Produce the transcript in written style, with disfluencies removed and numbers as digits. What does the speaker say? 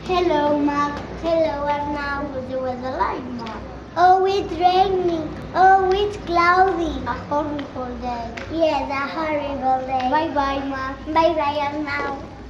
Hello, Mark. Hello, Arnaud. What's the weather like, Mark? Oh, it's raining. Oh, it's cloudy. A horrible day. Yes, a horrible day. Bye-bye, Mark. Bye-bye, Arnaud.